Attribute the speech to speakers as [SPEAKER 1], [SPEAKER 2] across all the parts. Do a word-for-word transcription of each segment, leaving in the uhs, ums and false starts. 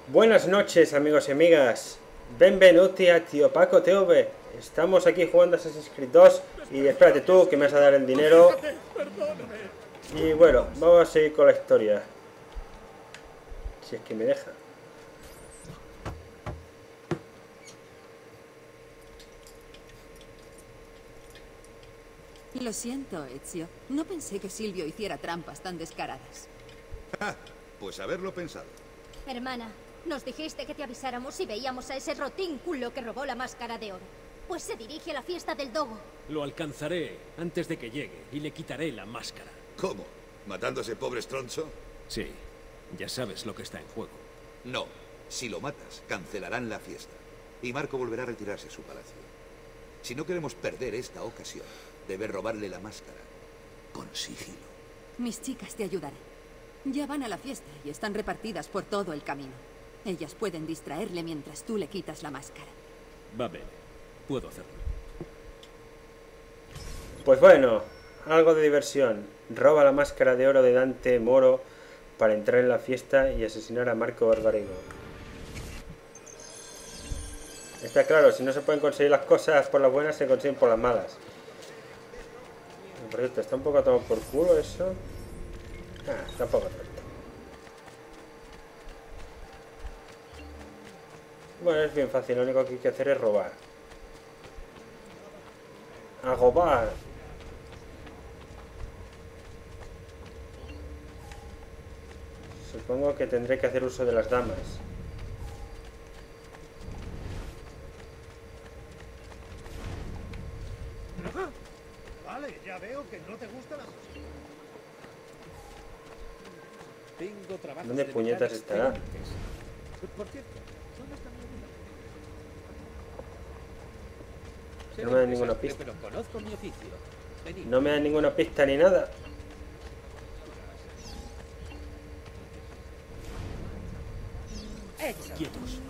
[SPEAKER 1] Buenas noches, amigos y amigas. Benvenuti a Tío Paco T V. Estamos aquí jugando Assassin's Creed dos. Y espérate tú, que me vas a dar el dinero. Y bueno, vamos a seguir con la historia. Si es que me deja.
[SPEAKER 2] Lo siento, Ezio. No pensé que Silvio hiciera trampas tan descaradas.
[SPEAKER 3] Ah, pues haberlo pensado.
[SPEAKER 4] Hermana, nos dijiste que te avisáramos si veíamos a ese rotínculo que robó la máscara de oro. Pues se dirige a la fiesta del dogo.
[SPEAKER 5] Lo alcanzaré antes de que llegue y le quitaré la máscara.
[SPEAKER 3] ¿Cómo? ¿Matando a ese pobre estroncho?
[SPEAKER 5] Sí, ya sabes lo que está en juego.
[SPEAKER 3] No. Si lo matas, cancelarán la fiesta. Y Marco volverá a retirarse a su palacio. Si no queremos perder esta ocasión, debes robarle la máscara. Con sigilo.
[SPEAKER 2] Mis chicas te ayudarán. Ya van a la fiesta y están repartidas por todo el camino. Ellas pueden distraerle mientras tú le quitas la máscara.
[SPEAKER 5] Va bien, puedo hacerlo.
[SPEAKER 1] Pues bueno, algo de diversión. Roba la máscara de oro de Dante Moro para entrar en la fiesta y asesinar a Marco Barbarino. Está claro, si no se pueden conseguir las cosas por las buenas, se consiguen por las malas. Por cierto, está un poco tomado por culo eso. Ah, está un poco tonto. Bueno, es bien fácil, lo único que hay que hacer es robar. A robar. Supongo que tendré que hacer uso de las damas.
[SPEAKER 6] Vale, ya veo que no te gusta la música. Tengo trabajo.
[SPEAKER 1] ¿Dónde puñetas estará?
[SPEAKER 6] Por cierto, ¿dónde está mi amiga?
[SPEAKER 1] No me dan ninguna pista.
[SPEAKER 6] Pero conozco mi oficio. Venid.
[SPEAKER 1] No me dan ninguna pista ni nada.
[SPEAKER 5] Quietos.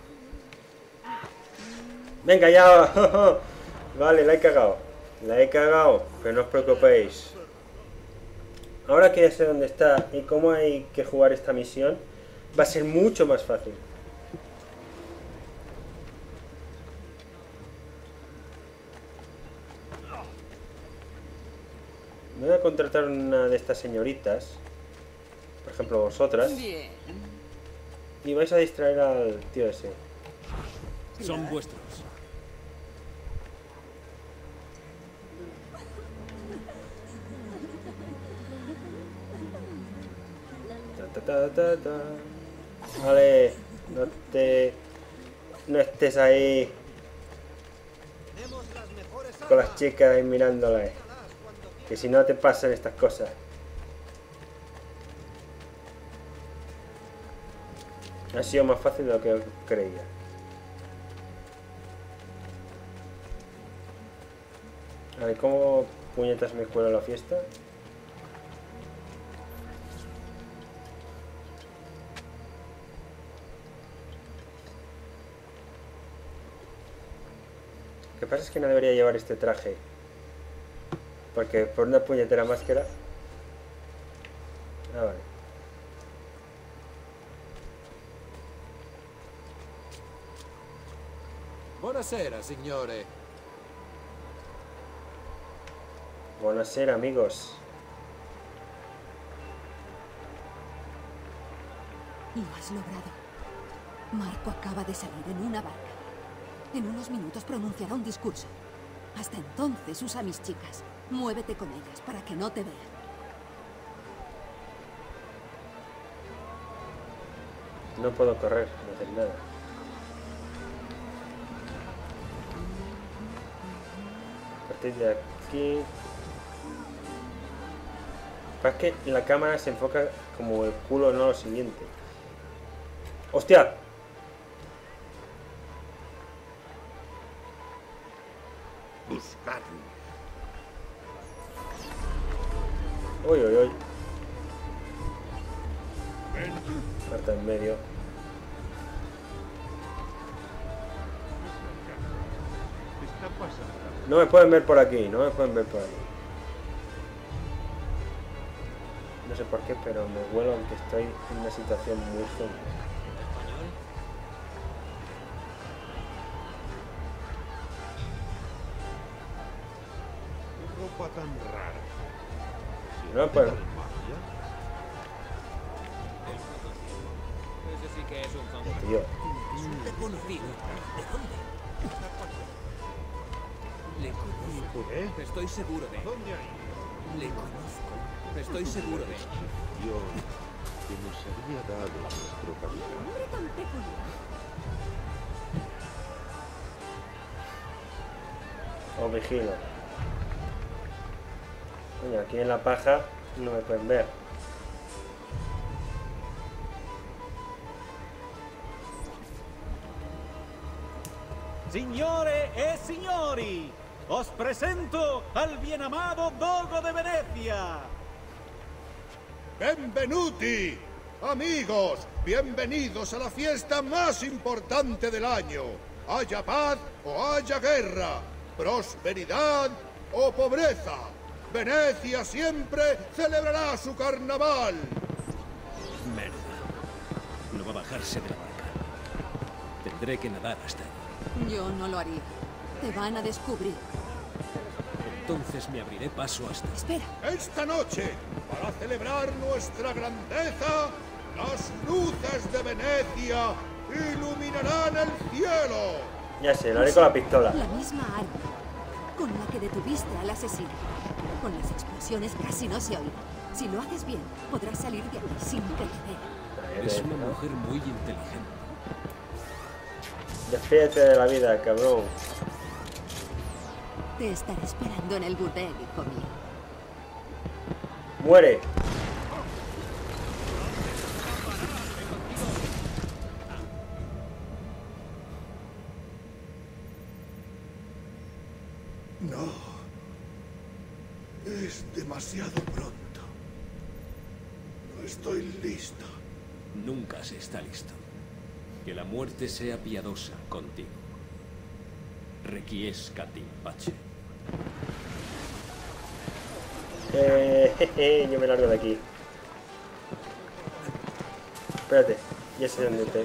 [SPEAKER 1] Venga ya. Vale, la he cagado. La he cagado, pero no os preocupéis. Ahora que ya sé dónde está y cómo hay que jugar esta misión, va a ser mucho más fácil. Me voy a contratar una de estas señoritas, por ejemplo vosotras,
[SPEAKER 2] Bien.
[SPEAKER 1] y vais a distraer al tío ese.
[SPEAKER 5] Son vuestros.
[SPEAKER 1] Ta, ta, ta, ta. Vale, no te... no estés ahí con las chicas ahí mirándolas, que si no te pasan estas cosas. Ha sido más fácil de lo que creía. A ver, ¿cómo puñetas me cuelo a la fiesta? Lo que pasa es que no debería llevar este traje. Porque por una puñetera máscara... Ah, vale.
[SPEAKER 6] Buonasera, signore.
[SPEAKER 1] Buonasera, amigos.
[SPEAKER 2] Lo has logrado. Marco acaba de salir en una barca. En unos minutos pronunciará un discurso. Hasta entonces usa a mis chicas. Muévete con ellas para que no te vean.
[SPEAKER 1] No puedo correr, no hacer nada. A partir de aquí... Es que la cámara se enfoca como el culo, no lo siguiente. ¡Hostia!
[SPEAKER 3] Buscarlo.
[SPEAKER 1] Uy, uy, uy. Marta en medio. No me pueden ver por aquí, no me pueden ver por aquí. No sé por qué, pero me huelo aunque estoy en una situación muy fea.
[SPEAKER 7] tan rara.
[SPEAKER 1] No, pues...
[SPEAKER 7] ¿Magia?
[SPEAKER 5] Ese sí que es un fantasma.
[SPEAKER 1] Tío.
[SPEAKER 5] Es un desconocido. ¿De dónde? Le conozco.
[SPEAKER 7] ¿Eh?
[SPEAKER 5] Estoy seguro de él.
[SPEAKER 7] ¿Dónde hay?
[SPEAKER 5] Le conozco. Estoy seguro de él.
[SPEAKER 7] Dios, que nos había dado nuestro capitán.
[SPEAKER 4] Hombre tan peculiar.
[SPEAKER 1] Os vigilo. Coño, aquí en la paja no me pueden ver.
[SPEAKER 6] Signore e signori, os presento al bien amado Dogo de Venecia.
[SPEAKER 8] Benvenuti, amigos, bienvenidos a la fiesta más importante del año. Haya paz o haya guerra, prosperidad o pobreza, Venecia siempre celebrará su carnaval.
[SPEAKER 5] Merda. No va a bajarse de la barca. Tendré que nadar hasta allí.
[SPEAKER 2] Yo no lo haría. Te van a descubrir.
[SPEAKER 5] Entonces me abriré paso hasta...
[SPEAKER 2] Espera.
[SPEAKER 8] Esta noche, para celebrar nuestra grandeza, las luces de Venecia iluminarán el cielo.
[SPEAKER 1] Ya sé, lo haré con la pistola.
[SPEAKER 2] La misma arma con la que detuviste al asesino. Con las explosiones casi no se oyen. Si lo haces bien, podrás salir de aquí sin que te vean.
[SPEAKER 5] Es una mujer muy inteligente.
[SPEAKER 1] Despídete de la vida, cabrón.
[SPEAKER 2] Te estaré esperando en el burdel, hijo mío.
[SPEAKER 1] Muere.
[SPEAKER 8] No. Es demasiado pronto. No estoy listo.
[SPEAKER 5] Nunca se está listo. Que la muerte sea piadosa contigo. Requiescat in pace.
[SPEAKER 1] Eh, jeje, yo me largo de aquí. Espérate, ya sé dónde te...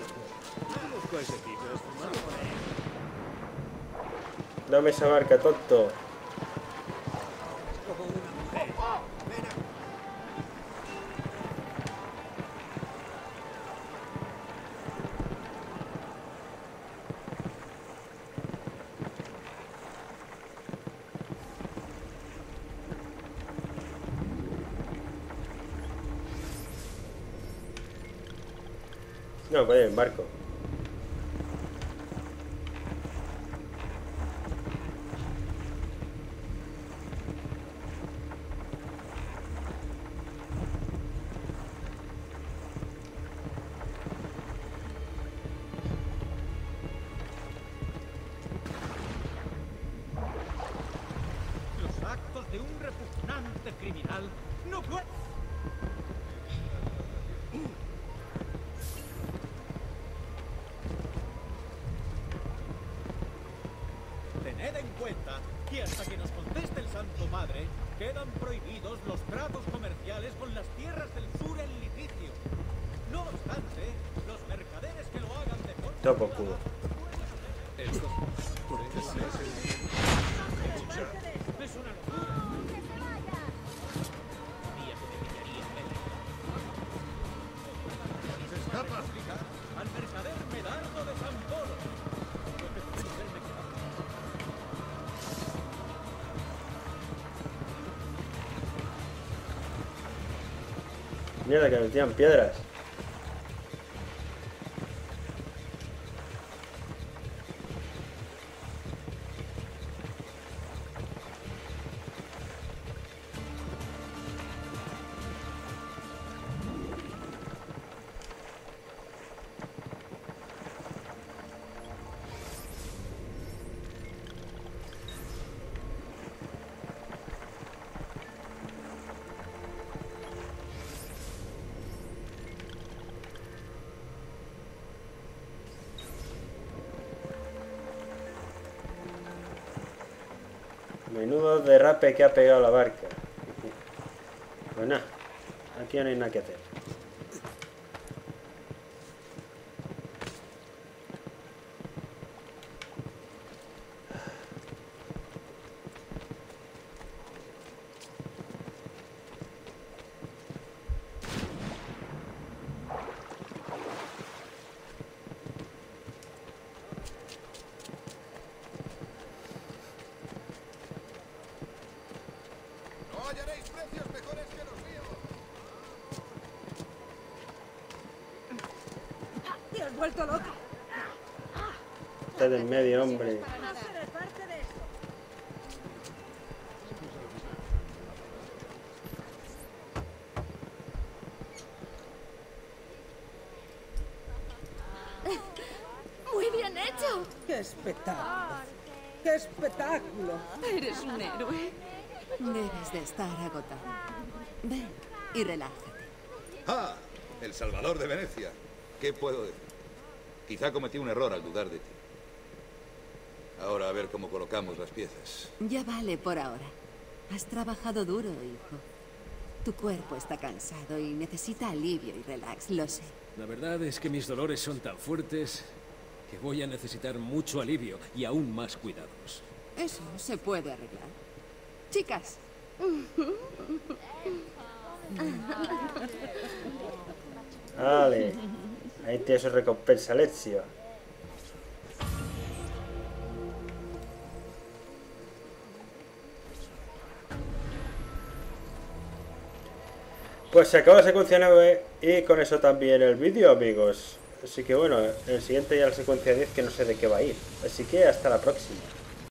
[SPEAKER 1] Dame esa barca, tonto. No, puede ir en barco.
[SPEAKER 6] Los actos de un repugnante criminal no pueden... Tened en cuenta que hasta que nos conteste el Santo Padre, quedan prohibidos los tratos comerciales con las tierras del sur en litigio. No obstante, los mercaderes que lo hagan de forma...
[SPEAKER 1] Todo por culo.
[SPEAKER 6] Es una locura. Sabía que me pillaría en él. Se escapa. Al mercader Medardo de San Polo. Lo que pudo haberme quedado.
[SPEAKER 1] Mierda, que me tiran piedras. Menudo derrape que ha pegado la barca. Pues nada, aquí no hay nada que hacer.
[SPEAKER 8] precios mejores que los míos.
[SPEAKER 2] ¡Te has vuelto loca!
[SPEAKER 1] Está en medio, hombre.
[SPEAKER 2] No seré parte de esto.
[SPEAKER 4] ¡Muy bien hecho!
[SPEAKER 9] ¡Qué espectáculo! ¡Qué espectáculo!
[SPEAKER 2] Eres un héroe. Debes de estar agotado. Ven y relájate.
[SPEAKER 3] ¡Ah! El Salvador de Venecia. ¿Qué puedo decir? Quizá cometí un error al dudar de ti. Ahora a ver cómo colocamos las piezas.
[SPEAKER 2] Ya vale por ahora. Has trabajado duro, hijo. Tu cuerpo está cansado y necesita alivio y relax, lo sé.
[SPEAKER 5] La verdad es que mis dolores son tan fuertes que voy a necesitar mucho alivio y aún más cuidados.
[SPEAKER 2] Eso se puede arreglar. Chicas.
[SPEAKER 1] Vale. Ahí tiene su recompensa, Alexio. Pues se acaba la secuencia nueve y con eso también el vídeo, amigos. Así que bueno, el siguiente ya la secuencia diez que no sé de qué va a ir. Así que hasta la próxima.